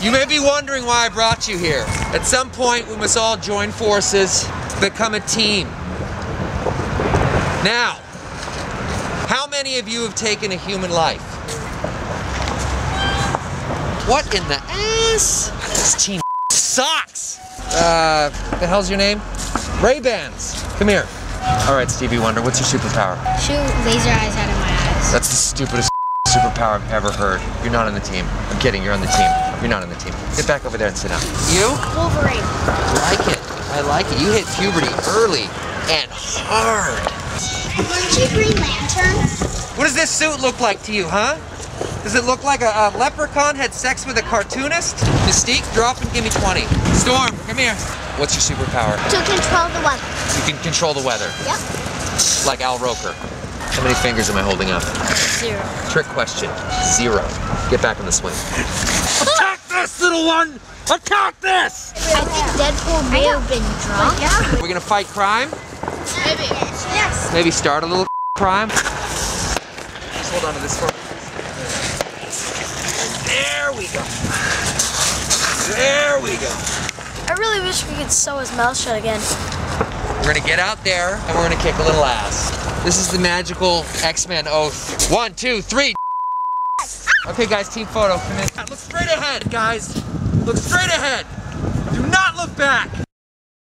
You may be wondering why I brought you here. At some point, we must all join forces, become a team. Now, how many of you have taken a human life? What in the ass? This team sucks. The hell's your name? Ray-Bans. Come here. All right, Stevie Wonder, what's your superpower? Shoot laser eyes out of my eyes. That's the stupidest superpower I've ever heard. You're not on the team. I'm kidding, you're on the team. You're not on the team. Get back over there and sit down. You? Wolverine. I like it. I like it. You hit puberty early and hard. Weren't you Green Lantern? What does this suit look like to you, huh? Does it look like a leprechaun had sex with a cartoonist? Mystique, drop and give me 20. Storm, come here. What's your superpower? To control the weather. You can control the weather. Yep. Like Al Roker. How many fingers am I holding up? 0. Trick question. 0. Get back on the swing. Attack this, little one! Attack this! I think Deadpool may have been drunk. We're gonna fight crime? Maybe. Yes. Maybe start a little crime? Just hold on to this for me. There we go. There we go. I really wish we could sew his mouth shut again. We're gonna get out there and we're gonna kick a little ass. This is the magical X-Men oath. 1, 2, 3. Okay, guys, team photo. Come in. Look straight ahead, guys. Look straight ahead. Do not look back.